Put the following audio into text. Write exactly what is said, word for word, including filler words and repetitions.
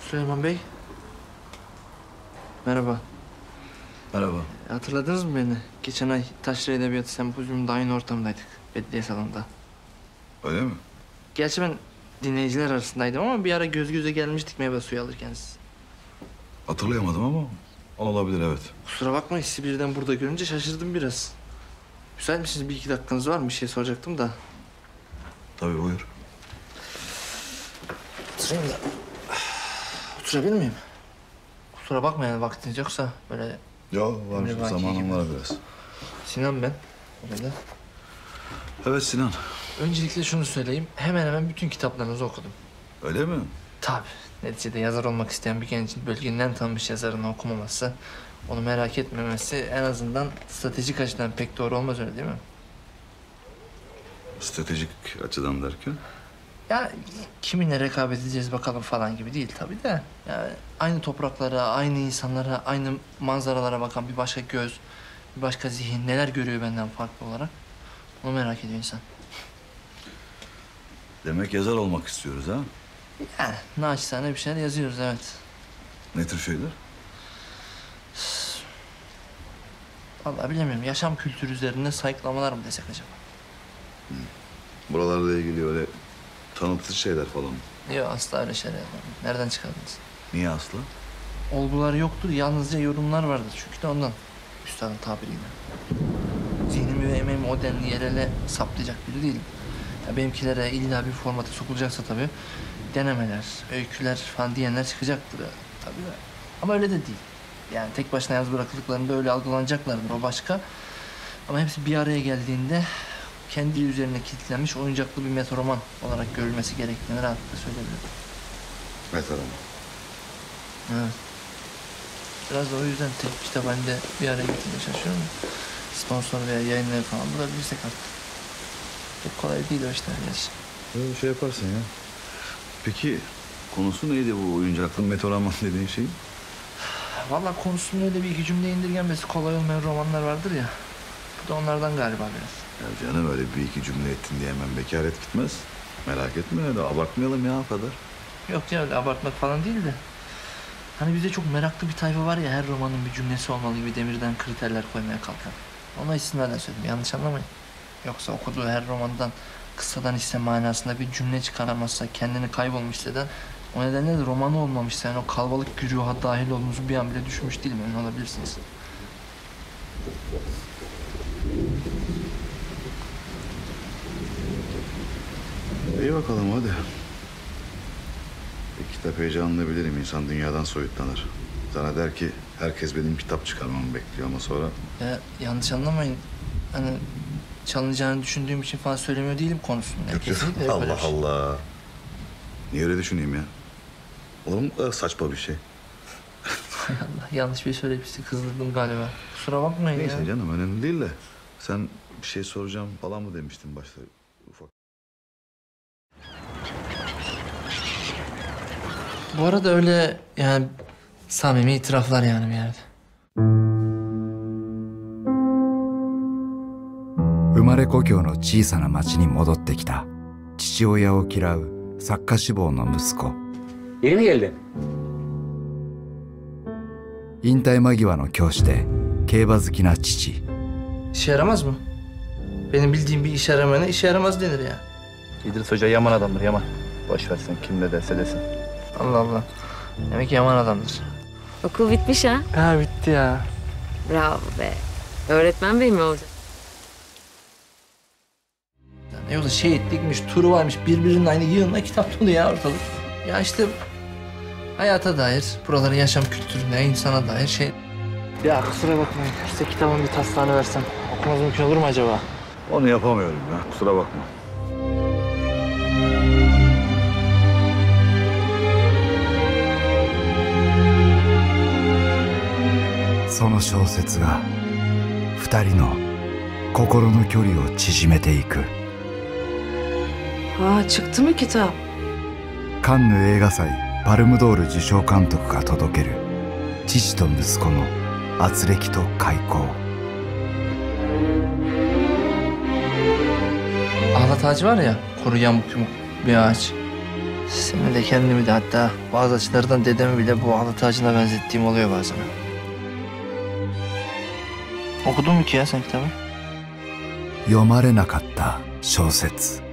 Süleyman Bey. Merhaba. Merhaba. Hatırladınız mı beni? Geçen ay Taşra Edebiyatı Sempozyumunda aynı ortamdaydık. Belediye salonunda. Öyle mi? Gerçi ben dinleyiciler arasındaydım ama bir ara göz göze gelmiştik meyve suyu alırken siz. Hatırlayamadım ama olabilir, evet. Kusura bakmayın, sizi birden burada görünce şaşırdım biraz. Müsait misiniz? Bir iki dakikanız var mı? Bir şey soracaktım da. Tabii, buyur. Oturayım da. Oturabilir miyim? Kusura bakmayın, vaktiniz yoksa böyle... Ya var, zamanım var biraz. Sinan ben. Orada. Evet Sinan. Öncelikle şunu söyleyeyim. Hemen hemen bütün kitaplarınızı okudum. Öyle mi? Tabii. Neticede yazar olmak isteyen bir gencin bölgenin en tanınmış yazarını okumaması, onu merak etmemesi en azından stratejik açıdan pek doğru olmaz, öyle değil mi? Stratejik açıdan derken? Ya kiminle rekabet edeceğiz bakalım falan gibi değil tabii de. Yani aynı topraklara, aynı insanlara, aynı manzaralara bakan bir başka göz, bir başka zihin neler görüyor benden farklı olarak, onu merak ediyor insan. Demek yazar olmak istiyoruz ha? Yani naçizane bir şeyler yazıyoruz, evet. Ne tür şeyler? Vallahi bilemiyorum. Yaşam kültürü üzerine sayıklamalar mı desek acaba? Hmm. Buralarla ilgili öyle tanıtıcı şeyler falan mı? Yok, asla öyle şeyler yapmam. Nereden çıkardınız? Niye asla? Olgular yoktur, yalnızca yorumlar vardır. Çünkü de ondan. Üstadın tabiriyle. Zihnimi ve emeğimi o denli yerele saplayacak biri değilim. Ya benimkilere illa bir formata sokulacaksa tabii denemeler, öyküler falan diyenler çıkacaktır tabii de. Ama öyle de değil. Yani tek başına yalnız bırakıldıklarında öyle algılanacaklardır, o başka. Ama hepsi bir araya geldiğinde kendi üzerine kilitlenmiş oyuncaklı bir metoroman olarak görülmesi gerektiğini rahatlıkla söyleyebilirim. Metoroman. Evet. Biraz da o yüzden tek kitap halinde bir araya getirmeye çalışıyorum. Sponsor veya yayınları falan bulabilirsek artık. Çok kolay değil o işler gerçi. Öyle bir şey yaparsın ya. Peki konusu neydi bu oyuncaklı metoroman dediğin şeyin? Vallahi konusunun öyle bir iki cümle indirgenmesi kolay olmayan romanlar vardır ya. Bu da onlardan galiba biraz. Ya canım, öyle bir iki cümle ettin diye hemen bekaret gitmez. Merak etme, öyle abartmayalım ya o kadar. Yok ya, öyle abartmak falan değil de. Hani bizde çok meraklı bir tayfa var ya, her romanın bir cümlesi olmalı gibi demirden kriterler koymaya kalkan. Ona istinaden söyledim, yanlış anlamayın. Yoksa okuduğu her romandan kıssadan hisse manasında bir cümle çıkaramazsa kendini kaybolmuş hisseden, o nedenle de romanı olmamışsa, yani o kalabalık güruha dahil olduğunuzu bir an bile düşünmüş değilim, emin olabilirsiniz. İyi bakalım hadi. Bir kitap heyecanını bilirim. İnsan dünyadan soyutlanır. Sana der ki herkes benim kitap çıkarmamı bekliyor ama sonra... Ya yanlış anlamayın. Hani çalınacağını düşündüğüm için falan söylemiyor değilim konusunu. Yani kesinlikle Allah böyle bir şey. Allah. Niye öyle düşüneyim ya? Olur mu bu kadar saçma bir şey? Hay Allah, yanlış bir şey söyleyip sizi kızdırdım galiba. Kusura bakmayın Neyse ya. canım, önemli değil de. Sen bir şey soracağım falan mı demiştin başta? Ufak. Bu arada öyle yani samimi itiraflar yani bir yerde. 生まれ故郷の小さな町に戻ってきた父親を嫌う作家志望の息子。 Yeni mi geldin? 引退間際の教師で競馬好きな父。 İşe yaramaz mı? Benim bildiğim bir işe yaramana işe yaramaz denir ya. İdris Hoca yaman adamdır, yaman. Boş ver sen, kim ne derse desin. Allah Allah. Demek ki yaman adamdır. Okul bitmiş ha. Ha, bitti ya. Bravo be. Öğretmen bey mi olacak? Ne yoksa şehitlikmiş, turu varmış, birbirinin aynı yığınla kitap dolu ya ortalık. Ya işte hayata dair, buraların yaşam kültürüne, insana dair şey... Ya kusura bakmayın, size kitabın bir taslağını versem okumaz mümkün olur mu acaba? Onu yapamıyorum ya, kusura bakma. その小説が二人の心の距離を縮めていく。 Aa, çıktı mı kitap? カンヌ映画祭パルムドール受賞監督が届ける父と息子の圧力と開口。 Ahlat ağacı var ya, koru yamuk yumuk bir ağaç. Seni de kendimi de hatta bazı açılardan dedemi bile bu halı tacına benzettiğim oluyor bazen. Okudun mu ki ya sen kitabı? 読まれなかった小説